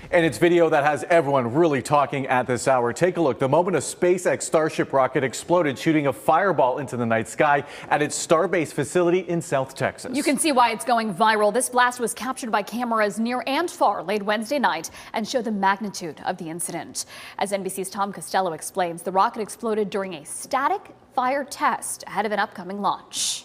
And it's video that has everyone really talking at this hour. Take a look. The moment a SpaceX Starship rocket exploded, shooting a fireball into the night sky at its Starbase facility in South Texas. You can see why it's going viral. This blast was captured by cameras near and far late Wednesday night and showed the magnitude of the incident. As NBC's Tom Costello explains, the rocket exploded during a static fire test ahead of an upcoming launch.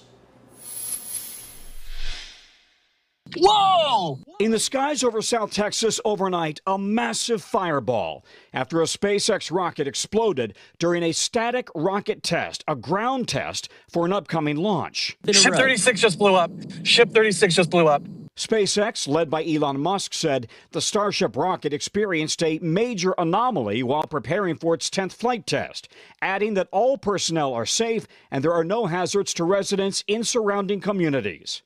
Whoa! In the skies over South Texas overnight, a massive fireball after a SpaceX rocket exploded during a static rocket test, a ground test for an upcoming launch. Ship 36 just blew up. Ship 36 just blew up. SpaceX, led by Elon Musk, said the Starship rocket experienced a major anomaly while preparing for its 10th flight test, adding that all personnel are safe and there are no hazards to residents in surrounding communities.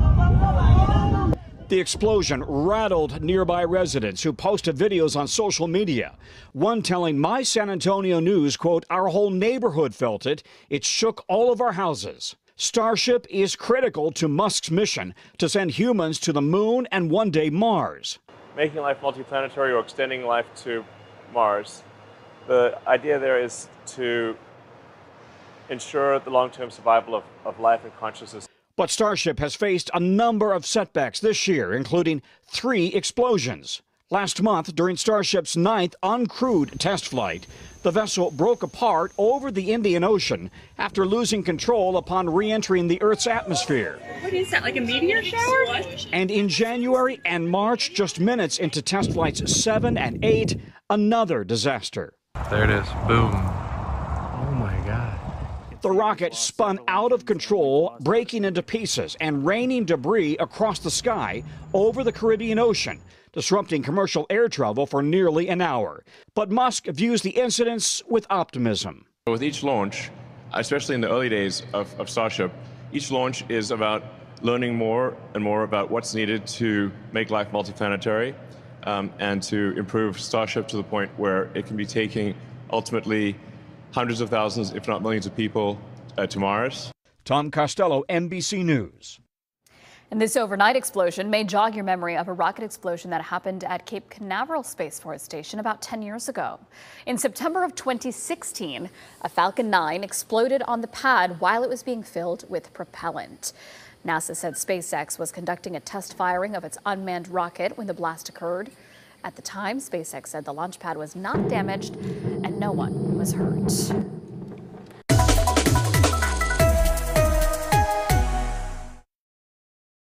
The explosion rattled nearby residents who posted videos on social media. One telling My San Antonio News, quote, "Our whole neighborhood felt it. It shook all of our houses." Starship is critical to Musk's mission to send humans to the moon and one day Mars. Making life multiplanetary or extending life to Mars, the idea there is to ensure the long-term survival of life and consciousness. But Starship has faced a number of setbacks this year, including 3 explosions. Last month, during Starship's 9th uncrewed test flight, the vessel broke apart over the Indian Ocean after losing control upon re-entering the Earth's atmosphere. What is that, like a meteor shower? And in January and March, just minutes into test flights 7 and 8, another disaster. There it is. Boom. Oh my God. The rocket spun out of control, breaking into pieces and raining debris across the sky over the Caribbean Ocean, disrupting commercial air travel for nearly an hour. But Musk views the incidents with optimism. With each launch, especially in the early days of Starship, each launch is about learning more and more about what's needed to make life multiplanetary and to improve Starship to the point where it can be taking ultimately hundreds of thousands, if not millions of people to Mars. Tom Costello, NBC News. And this overnight explosion may jog your memory of a rocket explosion that happened at Cape Canaveral Space Force Station about 10 years ago. In September of 2016, a Falcon 9 exploded on the pad while it was being filled with propellant. NASA said SpaceX was conducting a test firing of its unmanned rocket when the blast occurred. At the time, SpaceX said the launch pad was not damaged and no one was hurt.